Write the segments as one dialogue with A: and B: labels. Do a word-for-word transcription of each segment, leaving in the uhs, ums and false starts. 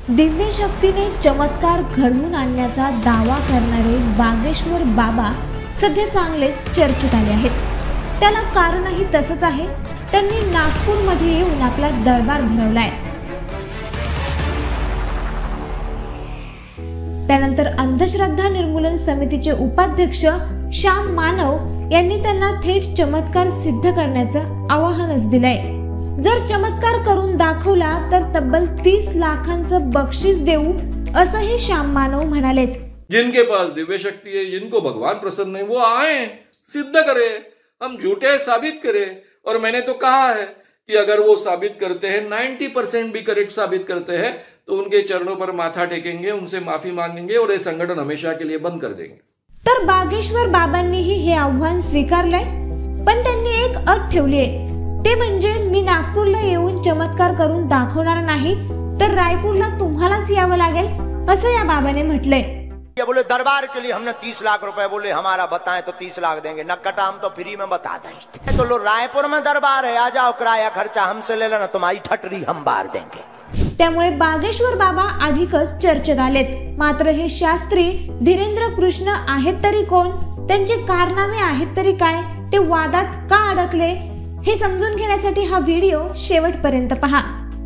A: दिव्य शक्तीने चमत्कार घडवून आणण्याचा दावा करणारे बागेश्वर बाबा सध्या चांगले चर्चेत आले आहेत। त्याला कारणही तसंच आहे। त्यांनी नागपूरमध्ये येऊन आपला दरबार भरवलाय। त्यानंतर अंधश्रद्धा निर्मूलन समितीचे उपाध्यक्ष श्याम मानव यांनी त्यांना थेट चमत्कार सिद्ध करण्याचं आवाहनच दिलंय। जर चमत्कार करून दाखवला तर तब्बल तीस लाखांचं बक्षीस देऊ असंही श्याम मानव म्हणालेत।
B: जिनके पास दिव्य शक्ति है, जिनको भगवान प्रसन्न है, वो आए, सिद्ध करे, हम झूठे साबित करें। और मैंने तो कहा है कि अगर वो साबित करते हैं, नब्बे परसेंट भी करेक्ट साबित करते हैं, तो उनके चरणों पर माथा टेकेंगे, उनसे माफी मांगेंगे और ये संगठन हमेशा के लिए बंद कर देंगे।
A: तर बागेश्वर बाबांनीही हे आव्हान स्वीकारलंय, पण त्यांनी एक अट ठेवली आहे, ते म्हणजे मी नागपूरला येऊन चमत्कार करून दाखवणार नाही, तर रायपूरला तुम्हालाच यावं लागेल, असं या बाबाने म्हटलंय।
C: ये बोले दरबार के लिए हमने तीस लाख रुपए बोले हमारा बताएं तो तीस लाख देंगे, नक्कटा हम तो फ्री में बता दें। तो लो रायपुर में दरबार है, आ जाओ, किराया खर्चा हमसे ले लेना, तुम्हारी ठटरी हम बार देंगे।
A: त्यामुळे बागेश्वर बाबा अधिकच चर्चेत आलेत। मात्र हे शास्त्री धीरेंद्र कृष्ण आहेत तरी कोण, त्यांचे कारनामे आहेत तरी काय, ते वादात का अडकले हे समजून घेण्यासाठी हा व्हिडिओ शेवटपर्यंत पहा।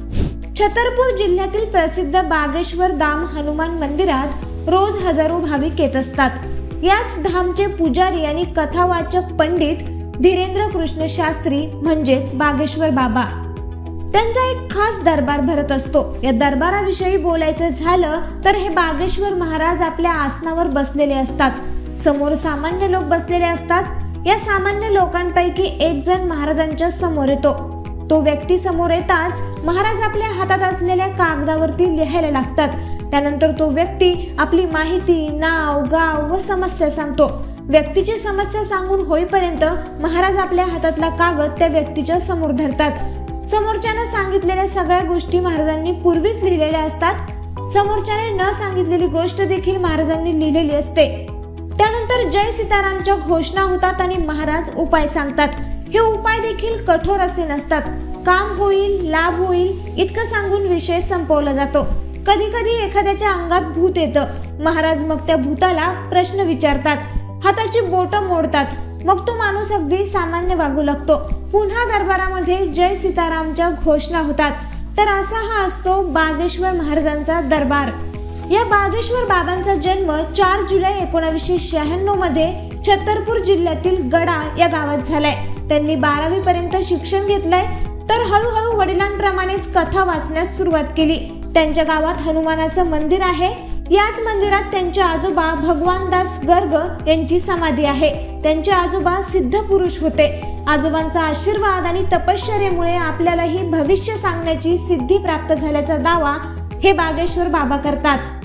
A: छतरपूर जिल्ह्यातील प्रसिद्ध बागेश्वर धाम हनुमान मंदिरात रोज हजारो भाविक येत असतात। याच धामचे पुजारी आणि कथावाचक पंडित धीरेंद्र कृष्ण शास्त्री म्हणजेच बागेश्वर बाबा, त्यांचा एक खास दरबार भरत असतो। या दरबाराविषयी बोलायचं झालं तर हे बागेश्वर महाराज आपल्या आसनावर बसलेले असतात। समोर सामान्य लोक बसलेले असतात। या सामान्य लोकांपैकी एक जण महाराजांच्या समोर येतो। तो व्यक्ती समोर येताच महाराज आपल्या हातात असलेल्या कागदावरती लिहायला लागतात। त्यानंतर तो व्यक्ती आपली माहिती, नाव, गाव व समस्या सांगतो। व्यक्तीची समस्या सांगून होईपर्यंत महाराज आपल्या हातातला कागद त्या व्यक्तीच्या समोर धरतात। समोरच्याने सांगितलेल्या सगळ्या गोष्टी महाराजांनी पूर्वीच लिहिलेल्या असतात। समोरच्याने न सांगितलेली गोष्ट देखील महाराजांनी लिहिलेली असते। त्यानंतर जय सीतारामच्या घोषणा होतात आणि महाराज उपाय सांगतात। हे उपाय देखील कठोर असे नसतात। काम होईल, लाभ होईल इतकं सांगून विषय संपवला जातो। कधी कधी एखाद्याच्या अंगात भूत येतं। महाराज मग त्या भूताला प्रश्न विचारतात, हाताची बोटं मोडतात, मग तो माणूस अगदी सामान्य वागू लागतो। पुन्हा दरबारामध्ये जय सीतारामच्या घोषणा होतात। तर असा हा असतो बागेश्वर महाराजांचा दरबार। या बागेश्वर बाबांचा जन्म चार जुलै एकोणावीसशे शहाण्णव मध्ये छतरपूर जिल्ह्यातील गडा या गावात झालाय। त्यांनी बारावी पर्यंत शिक्षण घेतलंय, तर हळूहळू वडिलांप्रमाणेच कथा वाचण्यास सुरुवात केली। त्यांच्या गावात हनुमानाचं मंदिर आहे। याच मंदिरात त्यांचे आजोबा भगवानदास गर्ग यांची समाधी आहे। त्यांचे आजोबा सिद्ध पुरुष होते। आजोबांचा आशीर्वाद आणि तपश्चर्येमुळे आपल्यालाही भविष्य सांगण्याची सिद्धी प्राप्त झाल्याचा दावा हे बागेश्वर बाबा करतात।